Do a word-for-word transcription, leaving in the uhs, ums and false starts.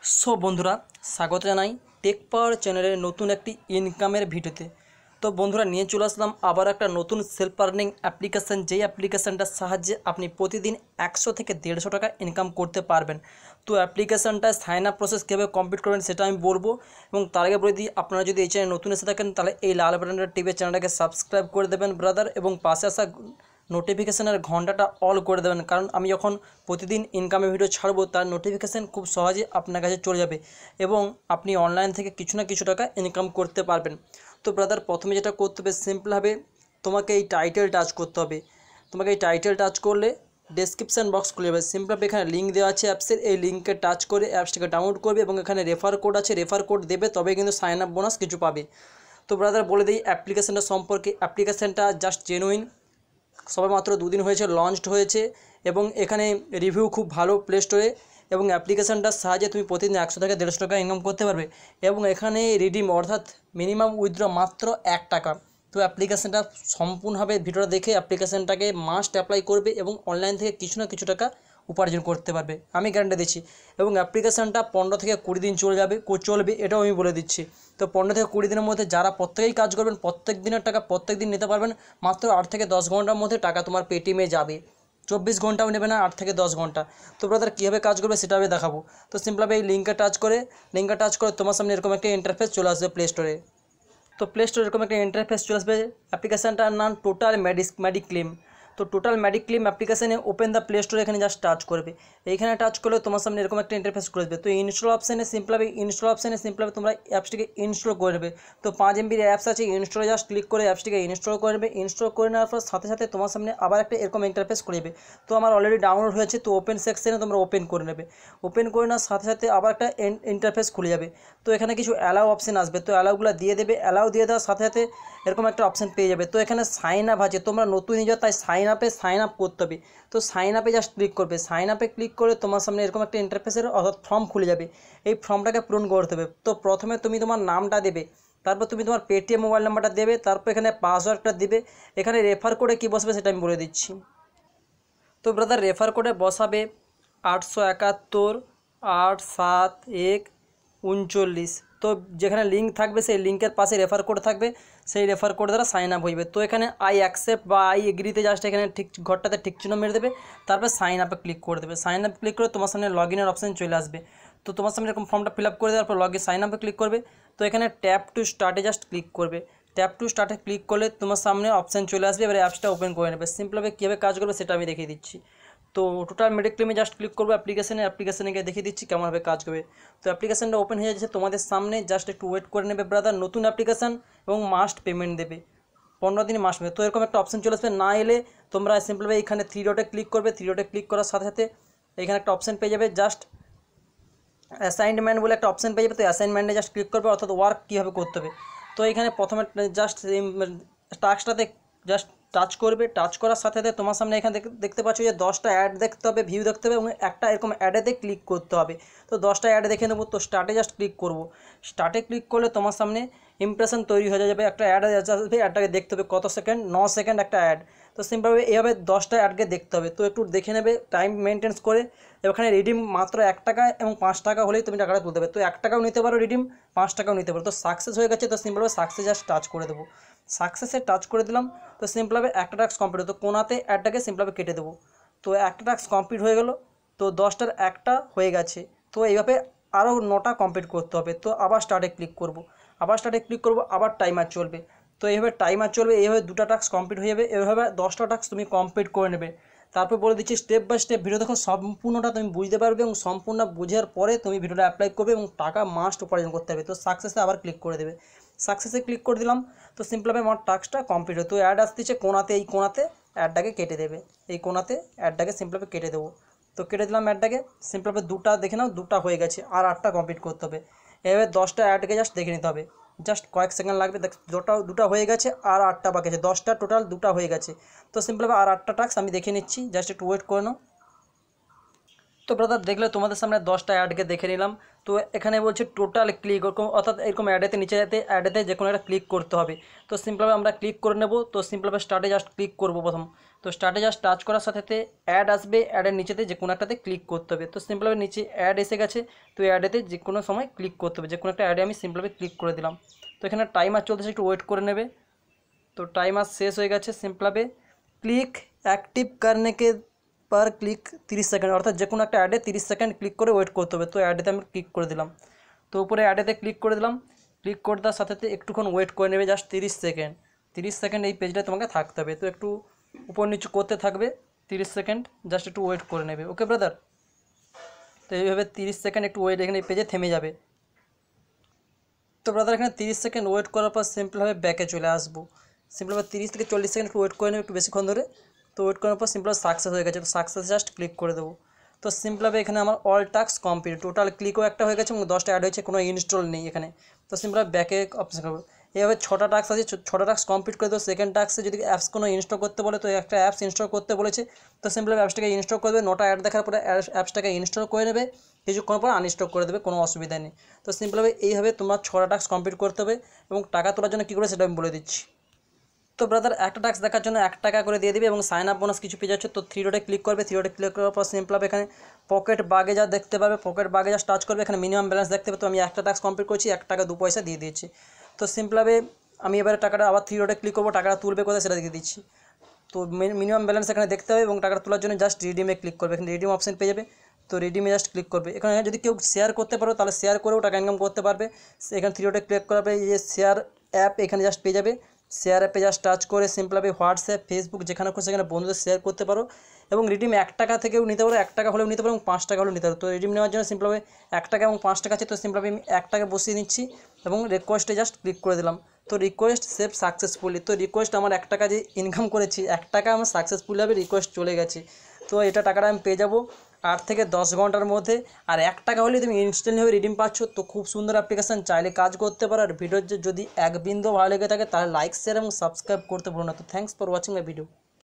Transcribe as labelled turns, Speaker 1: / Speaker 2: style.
Speaker 1: So বন্ধুরা স্বাগত জানাই টেক পাওয়ার চ্যানেলের নতুন একটি ইনকামের ভিডিওতে। তো বন্ধুরা নিয়ে চলে আসলাম আবার একটা নতুন সেলফ আর্নিং অ্যাপ্লিকেশান, যেই অ্যাপ্লিকেশানটার সাহায্যে আপনি প্রতিদিন একশো থেকে দেড়শো টাকা ইনকাম করতে পারবেন। তো অ্যাপ্লিকেশানটায় সাইন আপ প্রসেস কীভাবে কমপ্লিট করবেন সেটা আমি বলবো, এবং তার আগে বলে দিই আপনারা যদি এই চ্যানেল নতুন এসে থাকেন তাহলে এই লাল বাটনটা টিপে চ্যানেলটাকে সাবস্ক্রাইব করে দেবেন ব্রাদার, এবং পাশে আসা নোটিফিকেশানের ঘন্টাটা অল করে দেবেন, কারণ আমি যখন প্রতিদিন ইনকামের ভিডিও ছাড়বো তার নোটিফিকেশান খুব সহজে আপনার কাছে চলে যাবে এবং আপনি অনলাইন থেকে কিছু না কিছু টাকা ইনকাম করতে পারবেন। তো ব্রাদার প্রথমে যেটা করতে হবে সিম্পলভাবে তোমাকে এই টাইটেল টাচ করতে হবে। তোমাকে এই টাইটেল টাচ করলে ডেসক্রিপশান বক্স খুলে যাবে। সিম্পলভাবে এখানে লিঙ্ক দেওয়া আছে অ্যাপসের, এই লিঙ্কে টাচ করে অ্যাপসটাকে ডাউনলোড করবে এবং এখানে রেফার কোড আছে, রেফার কোড দেবে তবে কিন্তু সাইন আপ বোনাস কিছু পাবে। তো ব্রাদার বলে দিই অ্যাপ্লিকেশানটা সম্পর্কে। অ্যাপ্লিকেশানটা জাস্ট জেনুইন, সবেমাত্র দুদিন হয়েছে লঞ্চড হয়েছে এবং এখানে রিভিউ খুব ভালো প্লে স্টোরে, এবং অ্যাপ্লিকেশানটার সাহায্যে তুমি প্রতিদিন একশো থেকে দেড়শো টাকা ইনকাম করতে পারবে এবং এখানে রিডিম অর্থাৎ মিনিমাম উইথড্র মাত্র এক টাকা। তো অ্যাপ্লিকেশানটা সম্পূর্ণভাবে ভিডিওটা দেখে অ্যাপ্লিকেশানটাকে মাস্ট অ্যাপ্লাই করবে এবং অনলাইন থেকে কিছু না কিছু টাকা উপার্জন করতে পারবে, আমি গ্যারান্টি দিচ্ছি। এবং অ্যাপ্লিকেশানটা পনেরো থেকে কুড়ি দিন চলে যাবে চলবে এটাও আমি বলে দিচ্ছি। তো পনেরো থেকে কুড়ি দিনের মধ্যে যারা প্রত্যেকেই কাজ করবেন প্রত্যেক দিনের টাকা প্রত্যেক দিন নিতে পারবেন। মাত্র আট থেকে দশ ঘন্টার মধ্যে টাকা তোমার পেটিএমে যাবে, চব্বিশ ঘন্টাও নেবে না, আট থেকে দশ ঘন্টা। তো ব্রাদার কীভাবে কাজ করবে সেটা আমি দেখাবো। তো সিম্পলভাবে এই লিঙ্কে টাচ করে লিঙ্কে টাচ করে তোমার সামনে এরকম একটা ইন্টারফেস চলে আসবে প্লে স্টোরে। তো প্লে স্টোরে এরকম একটা ইন্টারফেস চলে আসবে। অ্যাপ্লিকেশানটার নাম টোটাল মেডিস মেডিক্লেম। তো টোটাল মেডিক্লেম অ্যাপ্লিকেশানে ওপেন দ্য প্লে স্টোরে এখানে জাস্ট টাচ করবে। এইখানে টাচ করলে তোমার সামনে এরকম একটা ইন্টারফেস করে দেবে। তো ইনস্টল অপশানে সিম্পলভাবে ইনস্টল অপশানে সিম্পলভাবে তোমরা অ্যাপসটিকে ইনস্টল করে নেবে। তো পাঁচ এমবির অ্যাপস আছে, ইনস্টলে জাস্ট ক্লিক করে অ্যাপসটিকে ইনস্টল করে নেবে। ইনস্টল করে নেওয়ার পর সাথে সাথে তোমার সামনে আবার একটা এরকম ইন্টারফেস করে দেবে। তো আমার অলরেডি ডাউনলোড হয়েছে, তো ওপেন সেকশানে তোমরা ওপেন করে নেবে। ওপেন করে নেওয়ার সাথে সাথে আবার একটা ইন্টারফেস খুলে যাবে। তো এখানে কিছু অ্যালাউ অপশান আসবে, তো অ্যালাউগুলো দিয়ে দেবে। অ্যালাউ দিয়ে দেওয়ার সাথে সাথে এরকম একটা অপশান পেয়ে যাবে। তো এখানে সাইন আপ আছে, তোমরা নতুন ইউজার তাই সাইন আপে সাইন আপ করতে হবে। তো সাইন আপে জাস্ট ক্লিক করবে। সাইন আপে ক্লিক করে তোমার সামনে এরকম একটা ইন্টারফেসের অর্থাৎ ফর্ম খুলে যাবে। এই ফর্মটাকে পূরণ করতে হবে। তো প্রথমে তুমি তোমার নামটা দেবে, তারপর তুমি তোমার পেটিএম মোবাইল নাম্বারটা দেবে, তারপর এখানে পাসওয়ার্ডটা দিবে। এখানে রেফার কোডে কী বসবে সেটা আমি বলে দিচ্ছি। তো ব্রাদার রেফার কোডে বসাবে আটশো একাত্তর আট সাত এক উনচল্লিশ। তো যেখানে লিঙ্ক থাকবে সেই লিঙ্কের পাশে রেফার কোড থাকবে, সেই রেফার কোড দ্বারা সাইন আপ হইবে। তো এখানে আই অ্যাকসেপ্ট বা আই এগ্রিতে জাস্ট এখানে ঠিক ঘরটাতে ঠিক চিহ্ন মেরে দেবে, তারপর সাইন আপে ক্লিক করে দেবে। সাইন আপ ক্লিক করে তোমার সামনে লগ ইনের অপশান চলে আসবে। তো তোমার সামনে এরকম ফর্মটা ফিল আপ করে দেওয়ার পর লগ ইন সাইন আপে ক্লিক করবে। তো এখানে ট্যাপ টু স্টার্টে জাস্ট ক্লিক করবে। ট্যাপ টু স্টার্টে ক্লিক করলে তোমার সামনে অপশান চলে আসবে। এবার অ্যাপসটা ওপেন করে নেবে। সিম্পলভাবে কীভাবে কাজ করবে সেটা আমি দেখিয়ে দিচ্ছি। তো টোটাল মেডিক্লেমে জাস্ট ক্লিক করবো অ্যাপ্লিকেশানে, অ্যাপ্লিকেশানে গিয়ে দেখিয়ে দিচ্ছি কেমনভাবে কাজ করবে। তো অ্যাপ্লিকেশানটা ওপেন হয়ে যাচ্ছে তোমাদের সামনে, জাস্ট একটু ওয়েট করে নেবে ব্রাদার। নতুন অ্যাপ্লিকেশান এবং মাস্ট পেমেন্ট দেবে, পনেরো দিন মাস পেমেন্ট। তো এরকম একটা অপশান চলে আসবে। না এলে তোমরা সিম্পলভাবে এখানে থ্রি ডটে ক্লিক করবে। থ্রি ডটে ক্লিক করার সাথে সাথে এখানে একটা অপশান পেয়ে যাবে, জাস্ট অ্যাসাইনমেন্ট বলে একটা অপশান পেয়ে যাবে। তো অ্যাসাইনমেন্টে জাস্ট ক্লিক করবে, অর্থাৎ ওয়ার্ক কীভাবে করতে হবে। তো এখানে প্রথমে জাস্ট টাস্কটাতে জাস্ট টাচ করবে। টাচ করার সাথে সাথে তোমার সামনে এখানে দেখতে পাচ্ছ যে দশটা অ্যাড দেখতে হবে, ভিউ দেখতে হবে এবং একটা এরকম অ্যাডেতে ক্লিক করতে হবে। তো দশটা অ্যাড দেখে নেবো। তো স্টার্টে জাস্ট ক্লিক করব। স্টার্টে ক্লিক করলে তোমার সামনে ইমপ্রেশন তৈরি হয়ে যাবে। একটা অ্যাড আসবে, অ্যাডটাকে দেখতে হবে কত সেকেন্ড, ন সেকেন্ড একটা অ্যাড। তো সিম্পলভাবে এইভাবে দশটা অ্যাডকে দেখতে হবে। তো একটু দেখে নেবে টাইম মেনটেন্স করে। এখানে রিডিম মাত্র এক টাকা এবং পাঁচ টাকা হলেই তুমি টাকাটা তুলতে হবে। তো এক টাকাও নিতে পারো রিডিম, পাঁচ টাকাও নিতে পারো। তো সাকসেস হয়ে গেছে। তো সিম্পলভাবে সাকসেস জাস্ট টাচ করে দেবো। সাকসেসে টাচ করে দিলাম। তো সিম্পলভাবে একটা টাস্ক কমপ্লিট। তো কোনাতে অ্যাডটাকে সিম্পলভাবে কেটে দেবো। তো একটা টাস্ক কমপ্লিট হয়ে গেল। তো দশটার একটা হয়ে গেছে। তো এইভাবে আরও নটা কমপ্লিট করতে হবে। তো আবার স্টার্টে ক্লিক করব। আবার স্টার্টে ক্লিক করব, আবার টাইমার চলবে। তো এইভাবে টাইমার চলবে, এইভাবে দুটো টাস্ক কমপ্লিট হয়ে যাবে। এইভাবে দশটা টাস্ক তুমি কমপ্লিট করে নেবে। তারপর বলে দিচ্ছি স্টেপ বাই স্টেপ ভিডিও দেখো, সম্পূর্ণটা তুমি বুঝতে পারবে এবং সম্পূর্ণ বুঝার পরে তুমি ভিডিওটা অ্যাপ্লাই করবে এবং টাকা মাস্ট উপার্জন করতে হবে। তো সাকসেসে আবার ক্লিক করে দেবে। সাকসেসে ক্লিক করে দিলাম। তো সিম্পলভাবে আমার টাস্কটা কমপ্লিট হয়। তো অ্যাড আসতেছে কোনাতে, এই কোনাতে অ্যাডটাকে কেটে দেবে। এই কোনাতে অ্যাডটাকে সিম্পলভাবে কেটে দেবো। তো কেটে দিলাম অ্যাডটাকে। সিম্পলভাবে দুটা দেখে নাও, দুটা হয়ে গেছে, আর আটটা কমপ্লিট করতে হবে। এভাবে দশটা অ্যাডকে জাস্ট দেখে নিতে হবে, জাস্ট কয়েক সেকেন্ড লাগবে। দেখ দুটা দুটা হয়ে গেছে, আর আটটা বাকি আছে। দশটা টোটাল, দুটা হয়ে গেছে। তো সিম্পলভাবে আর আটটা টাস্ক আমি দেখে নিচ্ছি, জাস্ট একটু ওয়েট করে নাও। তো ব্রাদার দেখলে তোমাদের সামনে দশটা অ্যাডকে দেখে নিলাম। তো এখানে বলছে টোটাল ক্লিক, ওরকম অর্থাৎ এরকম অ্যাডেতে নিচে যেতে অ্যাডেতে যে কোনো একটা ক্লিক করতে হবে। তো সিম্পলভাবে আমরা ক্লিক করে নেব। তো সিম্পলভাবে স্টার্টে জাস্ট ক্লিক করব প্রথম। তো স্টার্টে জাস্ট টাচ করার সাথে সাথে অ্যাড আসবে, অ্যাডের নিচেতে যে কোনো একটাতে ক্লিক করতে হবে। তো সিম্পলভাবে নিচে অ্যাড এসে গেছে, তো অ্যাডেতে যে কোনো সময় ক্লিক করতে হবে, যে কোনো একটা অ্যাডে আমি সিম্পলভাবে ক্লিক করে দিলাম। তো এখানে টাইমার চলতেছে, একটু ওয়েট করে নেবে। তো টাইমার শেষ হয়ে গেছে। সিম্পলভাবে ক্লিক অ্যাক্টিভ करने के पर ক্লিক তিরিশ সেকেন্ড, অর্থাৎ যে কোনো একটা অ্যাডে তিরিশ সেকেন্ড ক্লিক করে ওয়েট করতে হবে। তো অ্যাডেতে আমি ক্লিক করে দিলাম। তো উপরে অ্যাডেতে ক্লিক করে দিলাম। ক্লিক করে দেওয়ার সাথে সাথে একটুক্ষণ ওয়েট করে নেবে, জাস্ট তিরিশ সেকেন্ড। তিরিশ সেকেন্ড এই পেজটা তোমাকে থাকতে হবে। তো একটু উপর নিচু করতে থাকবে তিরিশ সেকেন্ড, জাস্ট একটু ওয়েট করে নেবে। ওকে ব্রাদার, তো এইভাবে তিরিশ সেকেন্ড একটু ওয়েট, এখানে এই পেজে থেমে যাবে। তো ব্রাদার এখানে তিরিশ সেকেন্ড ওয়েট করার পর সিম্পলভাবে ব্যাকে চলে আসবো। সিম্পলভাবে তিরিশ থেকে চল্লিশ সেকেন্ড একটু ওয়েট করে নেবে, একটু বেশিক্ষণ ধরে। তো ওয়েট করার পর সিম্পল সাকসেস হয়ে গেছে। তো সাকসেস জাস্ট ক্লিক করে দেবো। তো সিম্পলভাবে এখানে আমার অল টাস্ক কমপ্লিট, টোটাল ক্লিকও একটা হয়ে গেছে এবং দশটা অ্যাড হয়েছে, কোনো ইনস্টল নেই এখানে। তো সিম্পলভাবে ব্যাকে অপশন করবো। এইভাবে ছটা টাস্ক আছে, ছটা টাস্ক কমপ্লিট করে দেবো। সেকেন্ড টাস্কে যদি অ্যাপস কোনো ইনস্টল করতে বলে, তো একটা অ্যাপস ইনস্টল করতে বলেছে। তো সিম্পলভাবে অ্যাপসটাকে ইনস্টল করবে। নটা অ্যাড দেখার পরে অ্যাপসটাকে ইনস্টল করে নেবে, কিছুক্ষণ পর আনইনস্টল করে দেবে, কোনো অসুবিধা নেই। তো সিম্পলভাবে এইভাবে তোমরা ছটা টাস্ক কমপ্লিট করতে হবে। এবং টাকা তোলার জন্য কী করে সেটা আমি বলে দিচ্ছি। তো ব্রাদার একটা টাস্ক দেখার জন্য এক টাকা করে দিয়ে দিবে এবং সাইন আপ বোনাস কিছু পেয়ে যাচ্ছে। তো থ্রি ডটে ক্লিক করবে। থ্রি ডটে ক্লিক করার পর সিম্পলভাবে এখানে পকেট বাগে যা দেখতে পাবে, পকেট বাগে যা টাচ করবে, এখানে মিনিমাম ব্যালেন্স দেখতে পাবে। তো আমি একটা টাস্ক কমপ্লিট করছি, এক টাকা দু পয়সা দিয়ে দিয়েছি। তো সিম্পলভাবে আমি এবারে টাকাটা আবার থ্রি ডটে ক্লিক করবো, টাকাটা তুলবে কোথায় সেটা দিয়ে দিচ্ছি। তো মিনিমাম ব্যালেন্স এখানে দেখতে হবে এবং টাকাটা তোলার জন্য জাস্ট রিডিমে ক্লিক করবে। এখানে রিডিম অপশন পেয়ে যাবে। তো রিডিমে জাস্ট ক্লিক করবে। এখানে যদি কেউ শেয়ার করতে পারো তাহলে শেয়ার করেও টাকা ইনকাম করতে পারবে। এখানে থ্রি ডটে ক্লিক করবে, এই যে শেয়ার অ্যাপ এখানে জাস্ট পেয়ে যাবে। শেয়ার অ্যাপে জাস্ট টাচ করে সিম্পলভাবে হোয়াটসঅ্যাপ, ফেসবুক যেখানে খুশি সেখানে বন্ধুদের শেয়ার করতে পারো। এবং রিডিম এক টাকা থেকেও নিতে পারো, এক টাকা হলেও নিতে পারো এবং পাঁচ টাকা হলেও নিতে পারো। তো রিডিম নেওয়ার জন্য সিম্পলভাবে এক টাকা এবং পাঁচ টাকা আছে। তো সিম্পলভাবে আমি এক টাকা বসিয়ে নিচ্ছি এবং রিকোয়েস্টে জাস্ট ক্লিক করে দিলাম। তো রিকোয়েস্ট সেভ সাকসেসফুলি। তো রিকোয়েস্ট আমার এক টাকা যে ইনকাম করেছি, এক টাকা আমার সাকসেসফুলিভাবে রিকোয়েস্ট চলে গেছে। তো এটা টাকাটা আমি পেয়ে যাবো আট থেকে দশ ঘন্টার মধ্যে। আর এক টাকা হলে তুমি ইনস্ট্যান্টভাবে রিডিম পাচ্ছ। তো খুব সুন্দর অ্যাপ্লিকেশান, চাইলে কাজ করতে পারো। আর ভিডিওর যদি এক বিন্দু ভালো লেগে থাকে তাহলে লাইক, শেয়ার এবং সাবস্ক্রাইব করতে ভুলো না। তো thanks for watching my video.